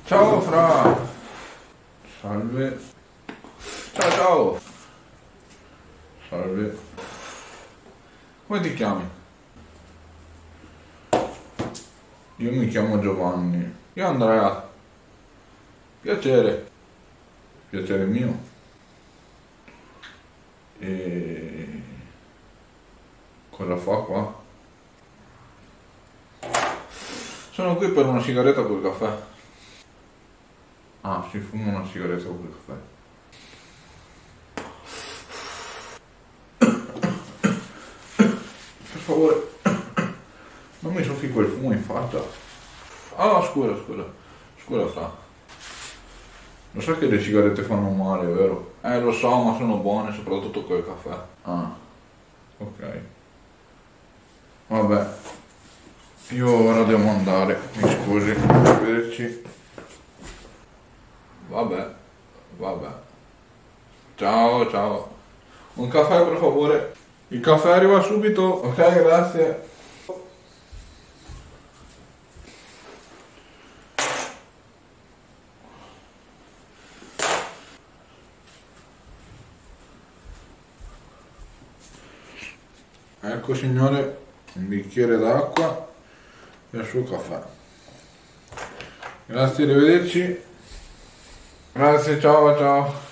Ciao Fra! Salve. Ciao ciao! Salve. Come ti chiami? Io mi chiamo Giovanni. Io Andrea. Piacere. Piacere mio. E cosa fa qua? Sono qui per una sigaretta col caffè. Ah, si fuma una sigaretta col caffè. Per favore, non mi soffi quel fumo in faccia. Ah, scusa. Scusa, Fra. Lo sai che le sigarette fanno male, vero? Lo so, ma sono buone, soprattutto col caffè. Ah, ok. Vabbè, io ora devo andare, mi scusi, arrivederci. Vabbè. Ciao. Un caffè per favore. Il caffè arriva subito, ok, grazie. Ecco signore, un bicchiere d'acqua e il suo caffè. Grazie, arrivederci. Grazie, ciao.